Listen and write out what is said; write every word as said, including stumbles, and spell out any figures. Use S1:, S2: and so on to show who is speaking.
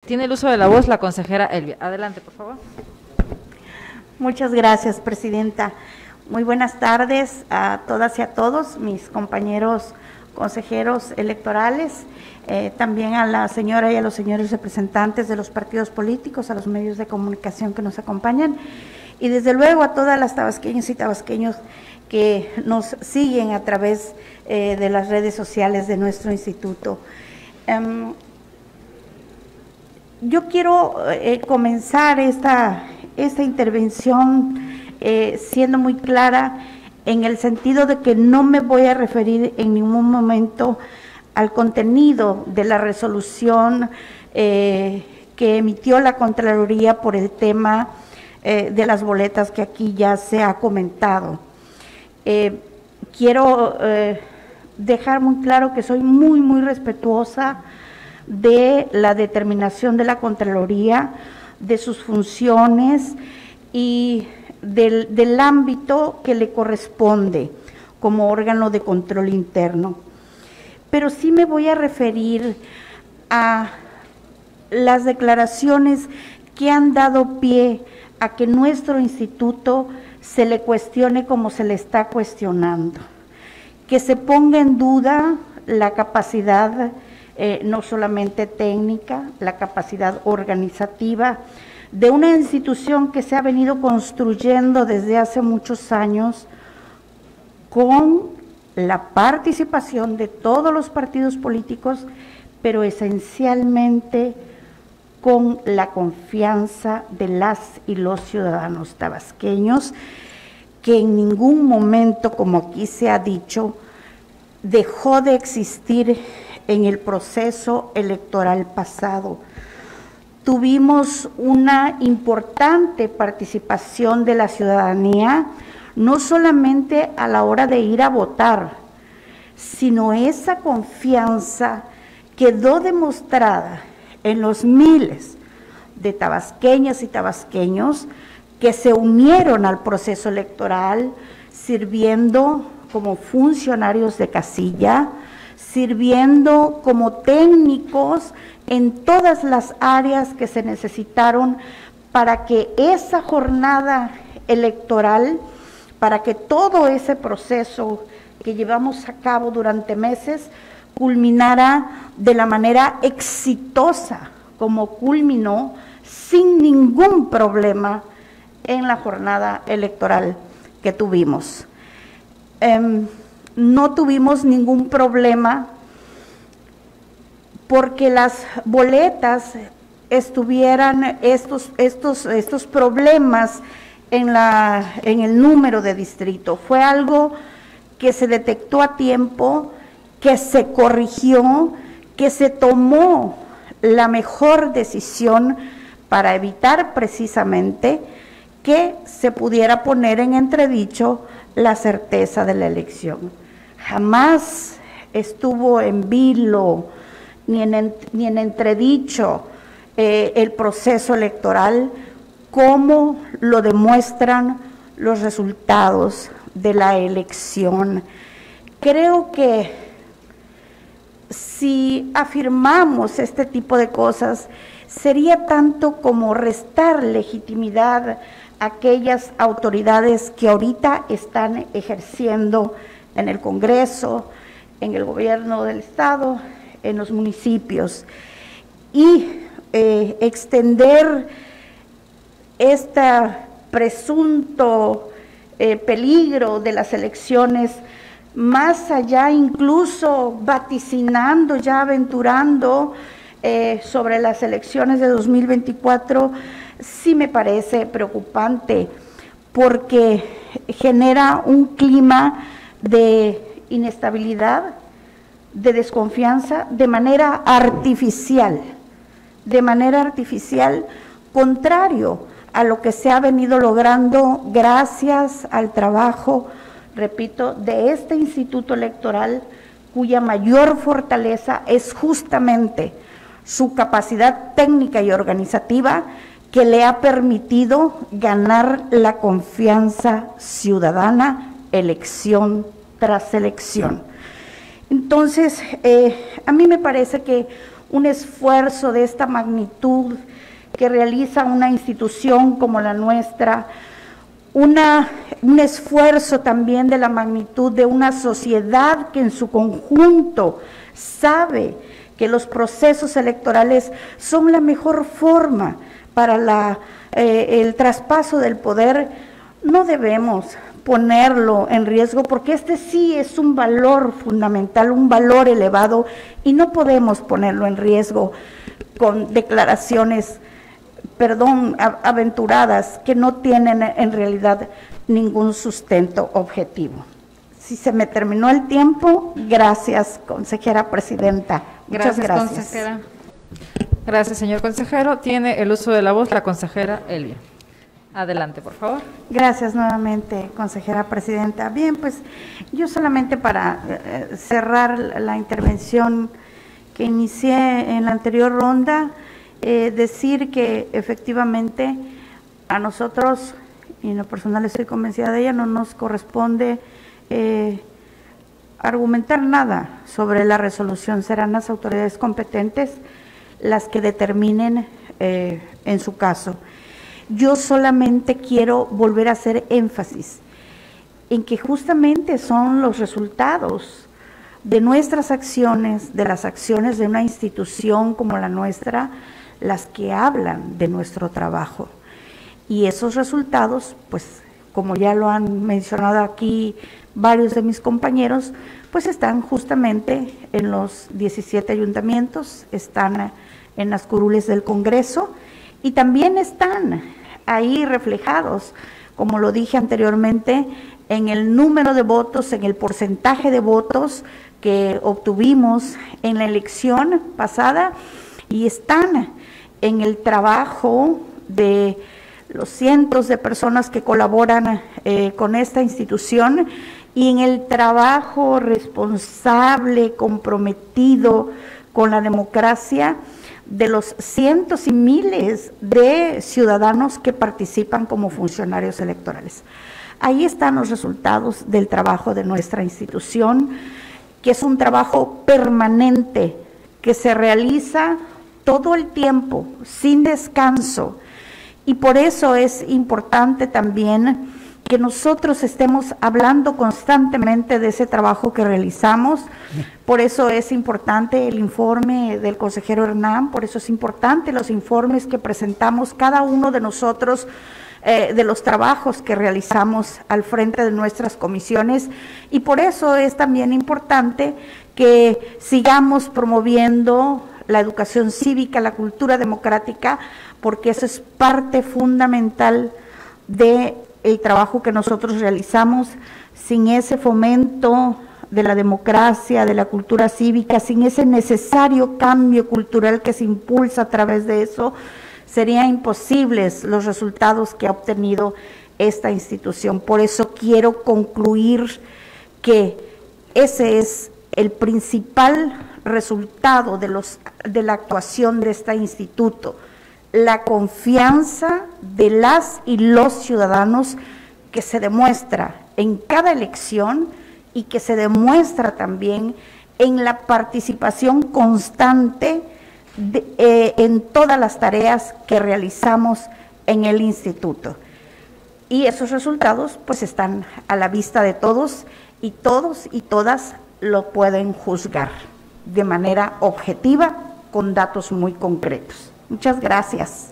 S1: Tiene el uso de la voz la consejera Elvia. Adelante, por favor.
S2: Muchas gracias, presidenta. Muy buenas tardes a todas y a todos, mis compañeros consejeros electorales, eh, también a la señora y a los señores representantes de los partidos políticos, a los medios de comunicación que nos acompañan, y desde luego a todas las tabasqueñas y tabasqueños que nos siguen a través eh, de las redes sociales de nuestro instituto. Um, Yo quiero eh, comenzar esta, esta intervención eh, siendo muy clara en el sentido de que no me voy a referir en ningún momento al contenido de la resolución eh, que emitió la Contraloría por el tema eh, de las boletas que aquí ya se ha comentado. Eh, quiero eh, dejar muy claro que soy muy, muy respetuosa de la determinación de la Contraloría, de sus funciones y del, del ámbito que le corresponde como órgano de control interno. Pero sí me voy a referir a las declaraciones que han dado pie a que nuestro instituto se le cuestione como se le está cuestionando, que se ponga en duda la capacidad Eh, no solamente técnica, la capacidad organizativa de una institución que se ha venido construyendo desde hace muchos años con la participación de todos los partidos políticos, pero esencialmente con la confianza de las y los ciudadanos tabasqueños, que en ningún momento, como aquí se ha dicho, dejó de existir en el proceso electoral pasado. Tuvimos una importante participación de la ciudadanía, no solamente a la hora de ir a votar, sino esa confianza quedó demostrada en los miles de tabasqueñas y tabasqueños que se unieron al proceso electoral sirviendo como funcionarios de casilla, sirviendo como técnicos en todas las áreas que se necesitaron para que esa jornada electoral, para que todo ese proceso que llevamos a cabo durante meses culminara de la manera exitosa, como culminó sin ningún problema en la jornada electoral que tuvimos. Um, No tuvimos ningún problema porque las boletas estuvieran estos, estos, estos problemas en, la, en el número de distrito. Fue algo que se detectó a tiempo, que se corrigió, que se tomó la mejor decisión para evitar precisamente que se pudiera poner en entredicho la certeza de la elección. Jamás estuvo en vilo ni en, ni en entredicho eh, el proceso electoral, como lo demuestran los resultados de la elección. Creo que si afirmamos este tipo de cosas, sería tanto como restar legitimidad a aquellas autoridades que ahorita están ejerciendo en el Congreso, en el gobierno del Estado, en los municipios, y eh, extender este presunto eh, peligro de las elecciones más allá, incluso vaticinando, ya aventurando eh, sobre las elecciones de dos mil veinticuatro, sí me parece preocupante, porque genera un clima de inestabilidad, de desconfianza, de manera artificial, de manera artificial, contrario a lo que se ha venido logrando gracias al trabajo, repito, de este instituto electoral, cuya mayor fortaleza es justamente su capacidad técnica y organizativa, que le ha permitido ganar la confianza ciudadana elección tras elección. Entonces, eh, a mí me parece que un esfuerzo de esta magnitud que realiza una institución como la nuestra, una, un esfuerzo también de la magnitud de una sociedad que en su conjunto sabe que los procesos electorales son la mejor forma para la, eh, el traspaso del poder, no debemos ponerlo en riesgo, porque este sí es un valor fundamental, un valor elevado, y no podemos ponerlo en riesgo con declaraciones, perdón, aventuradas, que no tienen en realidad ningún sustento objetivo. Si se me terminó el tiempo, gracias, consejera presidenta. Muchas
S1: Gracias,
S2: gracias.
S1: consejera. Gracias, señor consejero. Tiene el uso de la voz la consejera Elvia. Adelante, por favor.
S2: Gracias nuevamente, consejera presidenta. Bien, pues yo solamente para eh, cerrar la intervención que inicié en la anterior ronda, eh, decir que efectivamente a nosotros, y en lo personal estoy convencida de ella, no nos corresponde eh, argumentar nada sobre la resolución. Serán las autoridades competentes las que determinen eh, en su caso. Yo solamente quiero volver a hacer énfasis en que justamente son los resultados de nuestras acciones, de las acciones de una institución como la nuestra, las que hablan de nuestro trabajo. Y esos resultados, pues, como ya lo han mencionado aquí varios de mis compañeros, pues están justamente en los diecisiete ayuntamientos, están en las curules del Congreso y también están ahí reflejados, como lo dije anteriormente, en el número de votos, en el porcentaje de votos que obtuvimos en la elección pasada, y están en el trabajo de los cientos de personas que colaboran eh, con esta institución, y en el trabajo responsable, comprometido con la democracia de los cientos y miles de ciudadanos que participan como funcionarios electorales. Ahí están los resultados del trabajo de nuestra institución, que es un trabajo permanente, que se realiza todo el tiempo, sin descanso, y por eso es importante también que nosotros estemos hablando constantemente de ese trabajo que realizamos. Por eso es importante el informe del consejero Hernán, por eso es importante los informes que presentamos cada uno de nosotros, eh, de los trabajos que realizamos al frente de nuestras comisiones, y por eso es también importante que sigamos promoviendo la educación cívica, la cultura democrática, porque eso es parte fundamental de el trabajo que nosotros realizamos. Sin ese fomento de la democracia, de la cultura cívica, sin ese necesario cambio cultural que se impulsa a través de eso, serían imposibles los resultados que ha obtenido esta institución. Por eso quiero concluir que ese es el principal resultado de, los, de la actuación de este instituto, la confianza de las y los ciudadanos que se demuestra en cada elección y que se demuestra también en la participación constante de, eh, en todas las tareas que realizamos en el instituto. Y esos resultados pues están a la vista de todos, y todos y todas lo pueden juzgar de manera objetiva con datos muy concretos. Muchas gracias.